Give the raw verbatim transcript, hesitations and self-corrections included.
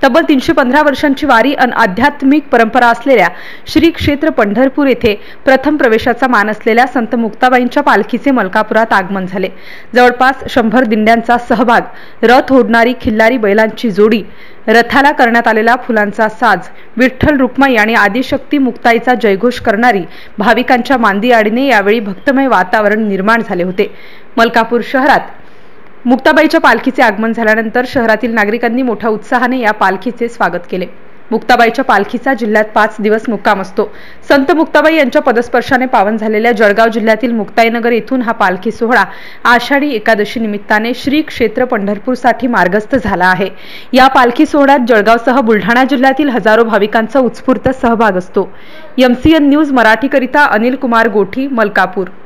तब्बल तीनशे पंधरा वर्षांची वारी अन आध्यात्मिक परंपरा असलेल्या श्री क्षेत्र पंढरपूर येथे प्रथम प्रवेशाचा मान असलेल्या संत मुक्ताबाईंच्या पालखीचे मलकापुरात आगमन झाले। जवळपास शंभर दिंड्यांचा सहभाग, रथ ओढणारी खिल्लारी बैलांची जोडी, रथाला करण्यात आलेला फुलांचा साज, विठ्ठल रुक्माई आणि आदिशक्ती मुक्ताईचा जयघोष करणारी भाविकांच्या मांदियाळीने यावेळी भक्तमय वातावरण निर्माण झाले होते। मलकापूर शहरात मुक्ताबाईच्या पालखीचे आगमन झाल्यानंतर शहरातील नागरिकांनी मोठ्या उत्साहाने या पालखीचे स्वागत केले। मुक्ताबाईच्या पालखीचा जिल्ह्यात पाच दिवस मुक्काम असतो। संत मुक्ताबाई यांच्या पदस्पर्शाने पावन झालेल्या जळगाव जिल्ह्यातील मुक्ताईनगर येथून हा पालखी सोहळा आषाढी एकादशी निमित्ताने श्री क्षेत्र पंढरपूरसाठी मार्गस्थ झाला आहे। या पालखी सोहळ्यात जळगावसह बुलढाणा जिल्ह्यातील हजारो भाविकांचा उत्स्फूर्त सहभाग असतो। एमसीएन न्यूज मराठीकरिता अनिल कुमार गोठी, मलकापूर।